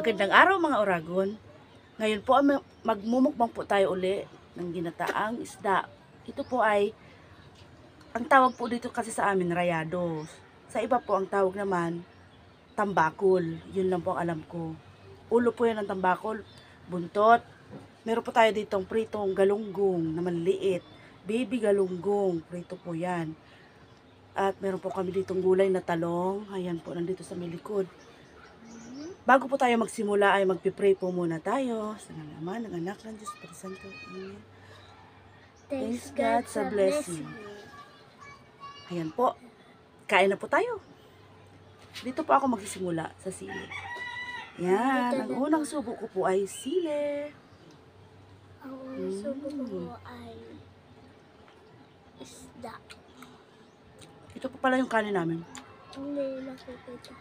Magandang araw mga Oragon. Ngayon po magmumukbang po tayo uli ng ginataang isda. Ito po ay, ang tawag po dito kasi sa amin, rayados. Sa iba po ang tawag naman, tambakol. Yun lang po ang alam ko. Ulo po yan ng tambakol, buntot. Meron po tayo ditong pritong galunggong na maliliit. Baby galunggong, prito po yan. At meron po kami ditong gulay na talong. Ayan po, nandito sa may likod. Bago po tayo magsimula ay magpipray po muna tayo sa naman ng anak ng Diyos Padre Santo. Amen. Thanks God sa blessing. Ayan po. Kain na po tayo. Dito po ako magsisimula sa sili. Yan. Ang unang subo ko po ay sili. Ang unang subo ko ay isda. Ito po pala yung kanin namin. Hindi nakikita.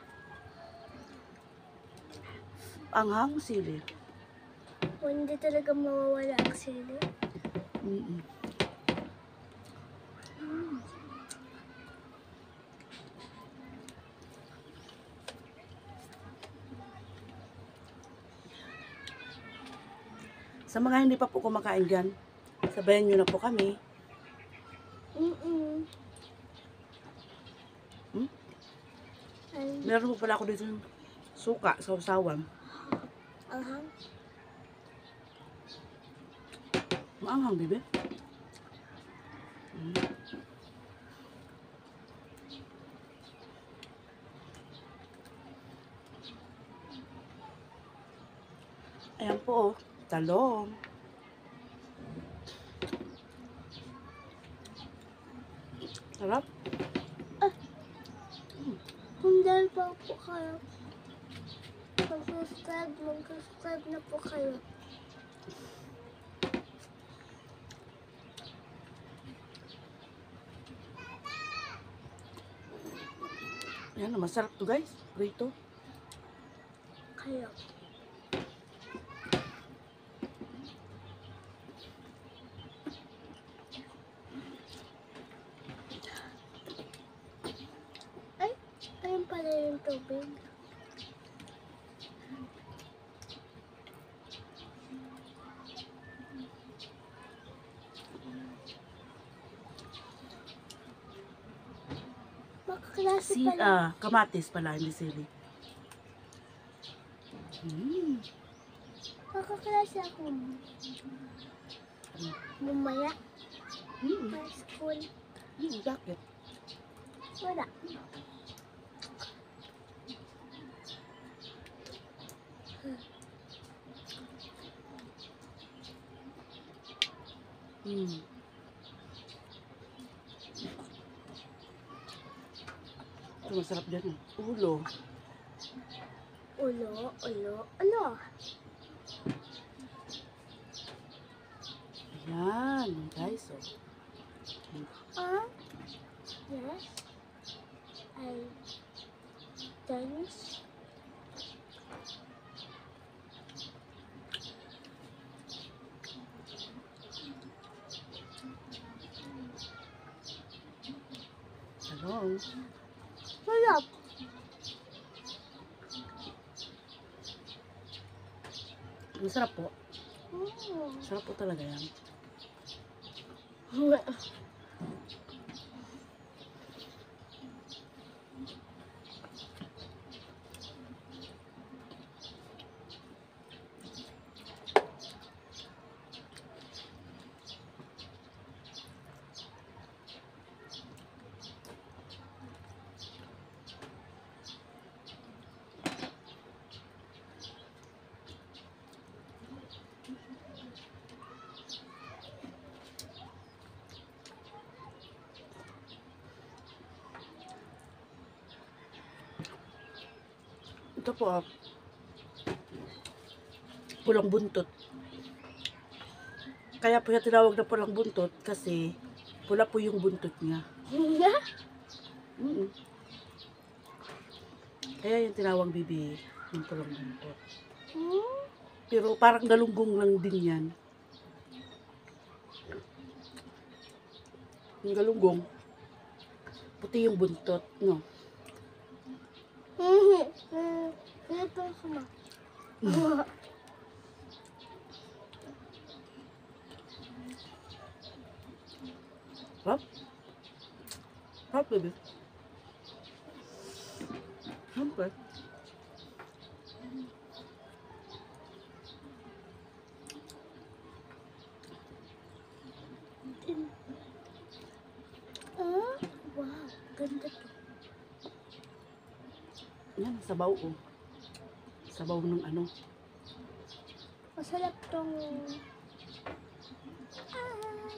Anghang sili. Hindi talaga mawawala ang sili. Sa mga hindi pa po kumakain dyan, sabayan nyo na po kami. Meron po pala ako dito yung suka sa usawan. Anghang? Maanghang, bebe. Ayan po, talong. Sarap. Kung dahil pa po kayo, mag-subscribe na po kayo. Ayan, masarap to guys. Prito. Kayo. Ay, ayun pala yung tubig. Makaklase pala. Kamatis pala, hindi sili. Makaklase ako. Bumaya. Sa school. Bakit? Wala. Ito masarap dyan. Ulo. Ulo. Ayan, guys. Yes. I dance. Talong. Sarap. Masarap po. Sarap po talaga yan. Ito po, pulang buntot. Kaya po siya tinawag na pulang buntot kasi pula po yung buntot niya. Kaya yung tinawag bibi yung pulang buntot. Pero parang galunggong lang din yan. Yung galunggong, puti yung buntot, no? Ito sama. Hop. Hop, baby. Siyempre. Wow, ganda to. Yan, sabaw oh. Sabaw ng ano. Masarap tong... Ah,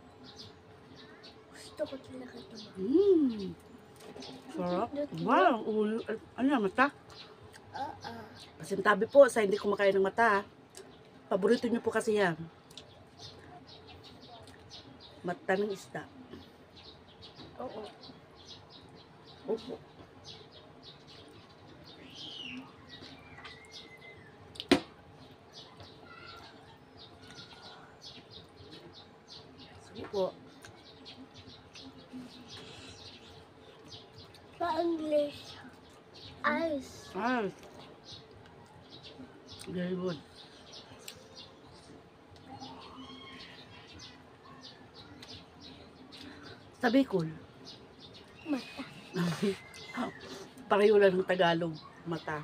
gusto ko talaga ito. Mmm. Sarap. Wow. Ano yan, mata? Pasintabi po sa hindi kumakain ng mata. Paborito niyo po kasi yan. Mata ng isda. Oo. Opo. Sige po. Sa English, ice. Ay. Very good. Sa Bicol. Mata. Pareho lang ng Tagalog. Mata.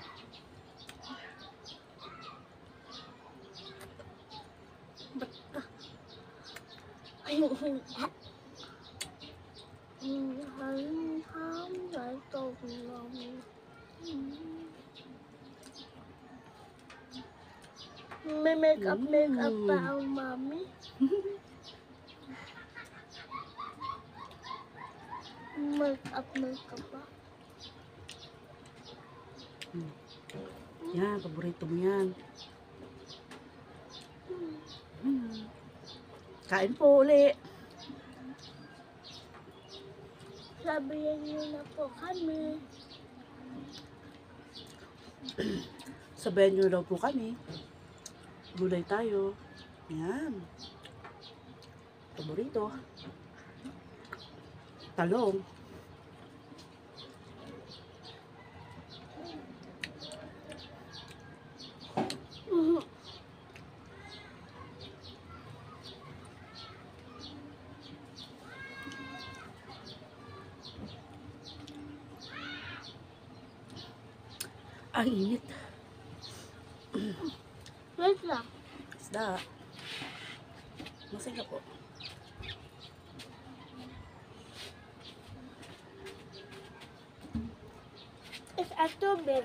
May makeup pa ang mami. Makeup pa. Yan, paborito mo yan. Kain po uli. Sabihan niyo na po kami. Sabayan nyo daw po kami. Gulay tayo. Yan. Paborito. Talong. Ang init. Wait lang. Isda. Masaya po. It's a tubig.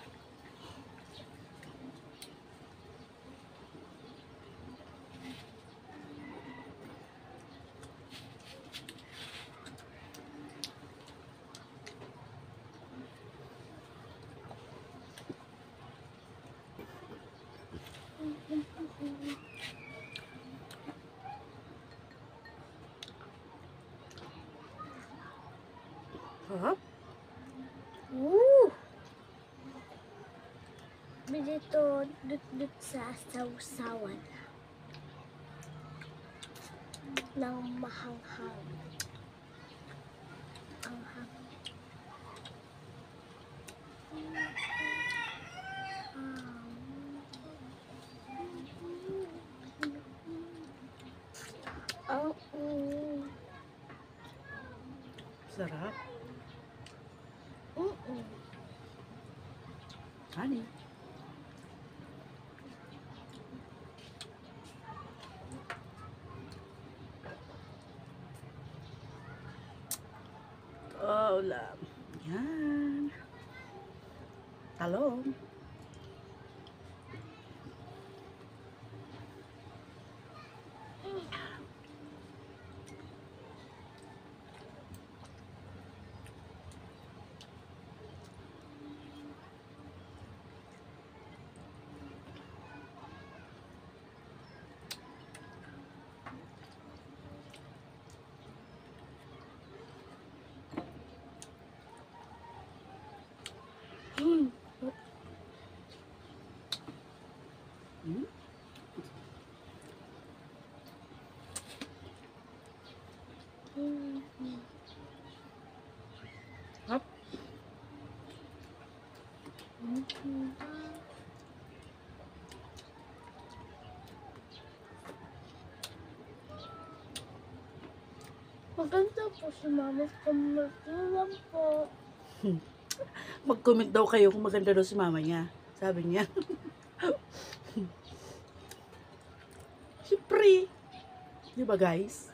Sarap. Woo! Dito, dut sa sausawan ng mahanghang. Hanghang. Sarap. Mm-mm. Honey. Oh, ulam. Yan. Talong. Mm. Hmm? Mm. Hop. Mm. Maganda po si mama. Kumatulang po. Mag-comment daw kayo kung maganda daw si mama niya. Sabi niya. Siyempre. Di ba guys?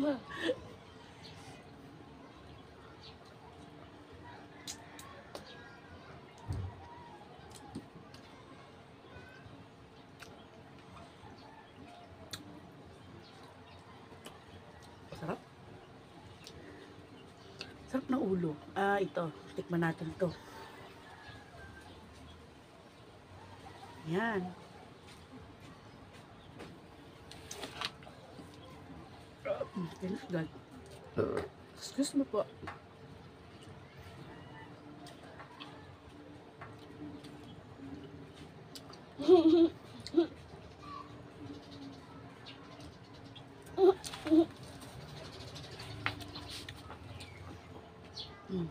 Sarap. Sarap ng ulo. Ito. Tikman natin to. Yan. Thanks God. Excuse me po. Mm.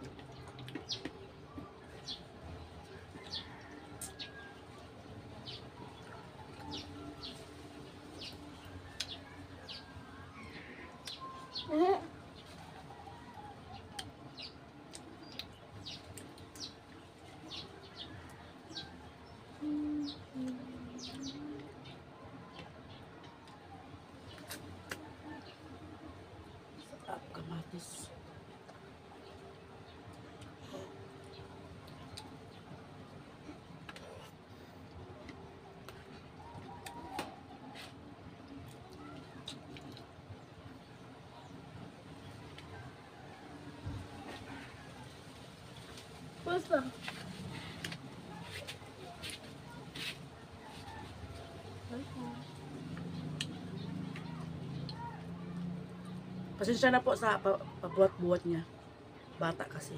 Sarap kamatis. Basta. Pasensya na po sa pabuhat-buhat niya. Bata kasi.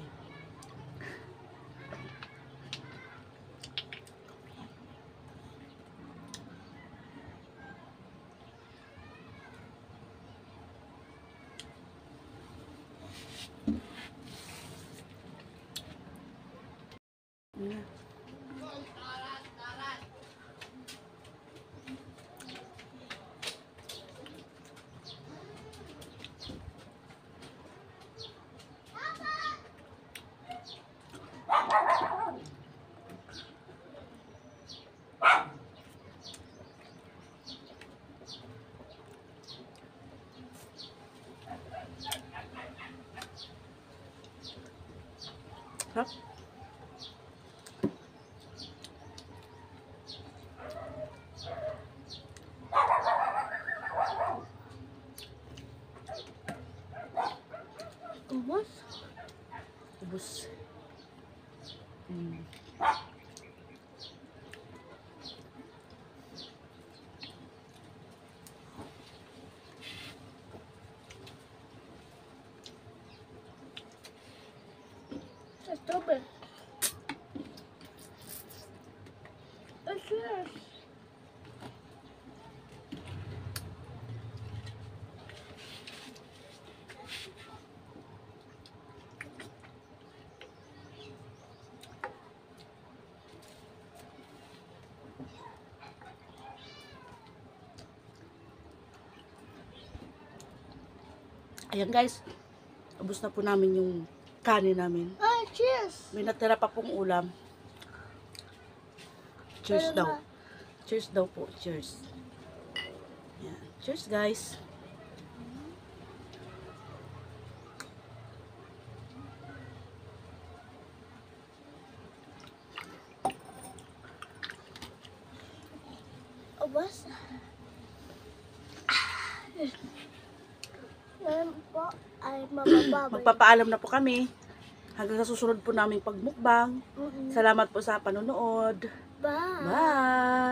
Yan. Sarap. Ubos. Ubus. Mm. Sa strawberry. Cheers. Ayan guys. Ubus na po namin yung kanin namin. Ay, cheers. May natira pa pong ulam. Cheers Pero daw. Cheers daw po. Cheers. Yan. Cheers guys. Ubos. Ngayon po ay mabababay. Magpapaalam na po kami. Hanggang sa susunod po naming pagmukbang. Mm-mm. Salamat po sa panonood. Bye. Bye!